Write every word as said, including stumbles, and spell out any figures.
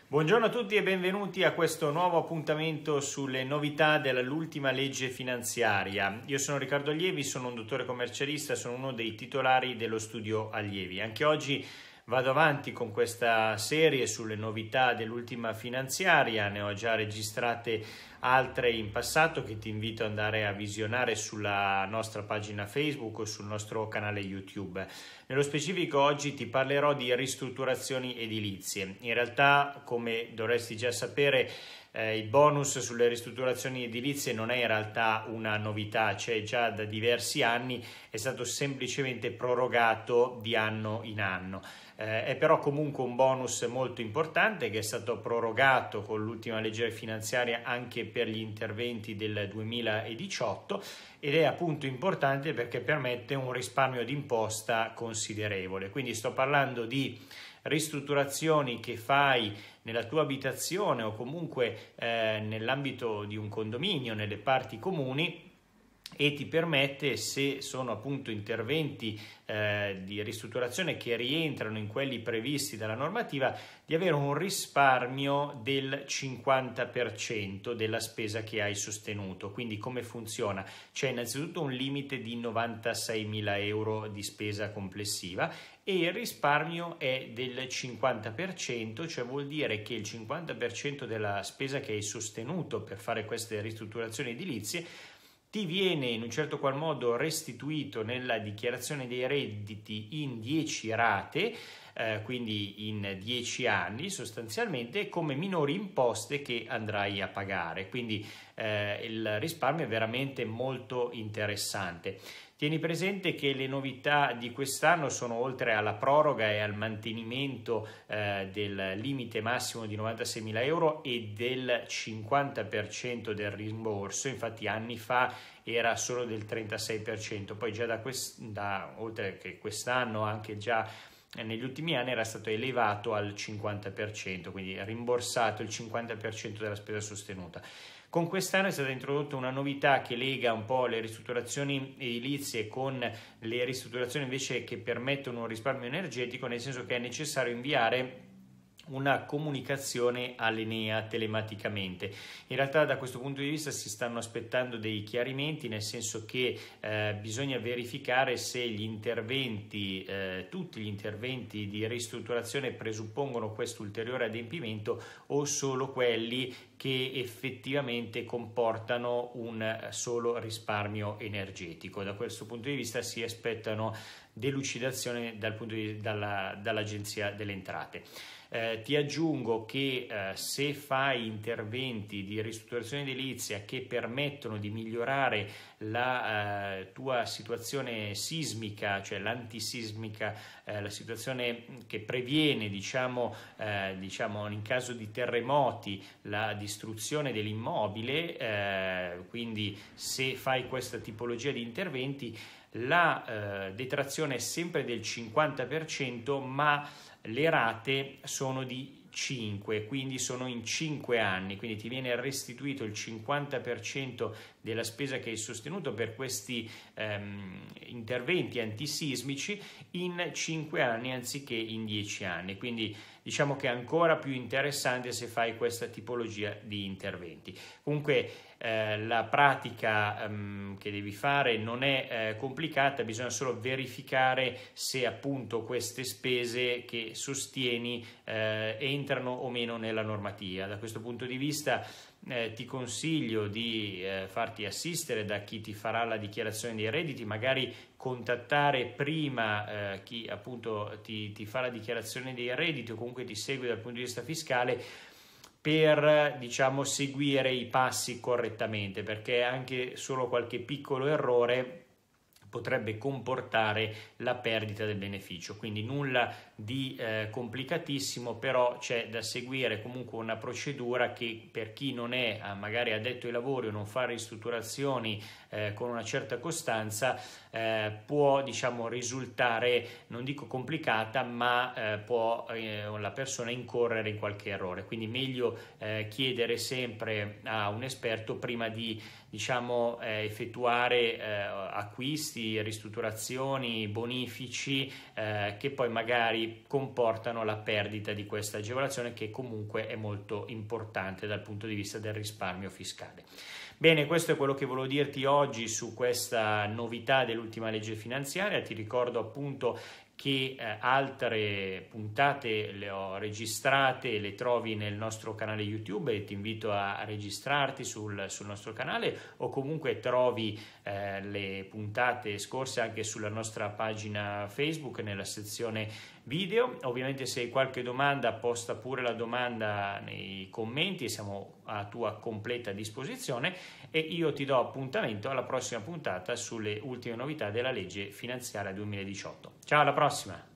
Buongiorno a tutti e benvenuti a questo nuovo appuntamento sulle novità dell'ultima legge finanziaria. Io sono Riccardo Allievi, sono un dottore commercialista, sono uno dei titolari dello studio Allievi. Anche oggi vado avanti con questa serie sulle novità dell'ultima finanziaria, ne ho già registrate altre in passato che ti invito ad andare a visionare sulla nostra pagina Facebook o sul nostro canale YouTube. Nello specifico oggi ti parlerò di ristrutturazioni edilizie. In realtà, come dovresti già sapere, eh, il bonus sulle ristrutturazioni edilizie non è in realtà una novità, c'è già da diversi anni, è stato semplicemente prorogato di anno in anno. Eh, è però comunque un bonus molto importante che è stato prorogato con l'ultima legge finanziaria anche per gli interventi del duemiladiciotto ed è appunto importante perché permette un risparmio d'imposta considerevole. Quindi sto parlando di ristrutturazioni che fai nella tua abitazione o comunque eh, nell'ambito di un condominio, nelle parti comuni, e ti permette, se sono appunto interventi eh, di ristrutturazione che rientrano in quelli previsti dalla normativa, di avere un risparmio del cinquanta per cento della spesa che hai sostenuto. Quindi come funziona? C'è innanzitutto un limite di novantaseimila euro di spesa complessiva e il risparmio è del cinquanta per cento, cioè vuol dire che il cinquanta per cento della spesa che hai sostenuto per fare queste ristrutturazioni edilizie ti viene in un certo qual modo restituito nella dichiarazione dei redditi in dieci rate, eh, quindi in dieci anni sostanzialmente, come minori imposte che andrai a pagare. Quindi eh, il risparmio è veramente molto interessante. Tieni presente che le novità di quest'anno sono, oltre alla proroga e al mantenimento eh, del limite massimo di novantaseimila euro e del cinquanta per cento del rimborso. Infatti anni fa era solo del trentasei per cento, poi già da, quest- da oltre che quest'anno anche già negli ultimi anni era stato elevato al cinquanta per cento, quindi rimborsato il cinquanta per cento della spesa sostenuta. Con quest'anno è stata introdotta una novità che lega un po' le ristrutturazioni edilizie con le ristrutturazioni invece che permettono un risparmio energetico, nel senso che è necessario inviare una comunicazione all'Enea telematicamente. In realtà da questo punto di vista si stanno aspettando dei chiarimenti, nel senso che eh, bisogna verificare se gli interventi, eh, tutti gli interventi di ristrutturazione presuppongono questo ulteriore adempimento o solo quelli che effettivamente comportano un solo risparmio energetico. Da questo punto di vista si aspettano delucidazione dal punto di, dalla, dall'Agenzia delle Entrate. Eh, ti aggiungo che eh, se fai interventi di ristrutturazione edilizia che permettono di migliorare la eh, tua situazione sismica, cioè l'antisismica, eh, la situazione che previene, diciamo, eh, diciamo in caso di terremoti, la distruzione dell'immobile, eh, quindi se fai questa tipologia di interventi, la eh, detrazione è sempre del cinquanta per cento, ma le rate sono di cinque, quindi sono in cinque anni, quindi ti viene restituito il cinquanta per cento della spesa che hai sostenuto per questi ehm, interventi antisismici in cinque anni anziché in dieci anni, quindi diciamo che è ancora più interessante se fai questa tipologia di interventi. Comunque eh, la pratica ehm, che devi fare non è eh, complicata, bisogna solo verificare se appunto queste spese che sostieni eh, entrano o meno nella normativa. Da questo punto di vista eh, ti consiglio di eh, farti assistere da chi ti farà la dichiarazione dei redditi, magari contattare prima eh, chi appunto ti, ti fa la dichiarazione dei redditi o comunque ti segue dal punto di vista fiscale, per diciamo seguire i passi correttamente, perché anche solo qualche piccolo errore potrebbe comportare la perdita del beneficio. Quindi nulla di eh, complicatissimo, però c'è da seguire comunque una procedura che per chi non è magari addetto ai lavori o non fa ristrutturazioni eh, con una certa costanza eh, può diciamo risultare, non dico complicata, ma eh, può eh, la persona incorrere in qualche errore. Quindi meglio eh, chiedere sempre a un esperto prima di diciamo eh, effettuare eh, acquisti, ristrutturazioni, bonifici eh, che poi magari magari comportano la perdita di questa agevolazione, che comunque è molto importante dal punto di vista del risparmio fiscale. Bene, questo è quello che volevo dirti oggi su questa novità dell'ultima legge finanziaria. Ti ricordo appunto che eh, altre puntate le ho registrate, le trovi nel nostro canale YouTube e ti invito a, a registrarti sul, sul nostro canale, o comunque trovi eh, le puntate scorse anche sulla nostra pagina Facebook nella sezione video. Ovviamente se hai qualche domanda, posta pure la domanda nei commenti, siamo a tua completa disposizione, e io ti do appuntamento alla prossima puntata sulle ultime novità della legge finanziaria duemiladiciotto. Ciao, alla prossima!